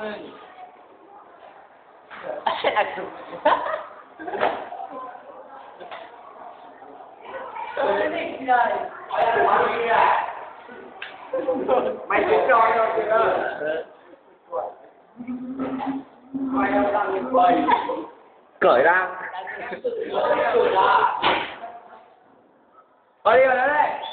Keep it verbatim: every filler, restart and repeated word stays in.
Mày biết cho đâu kìa. Mày đang làm gì vậy? Cởi ra. Ở đây ở đây.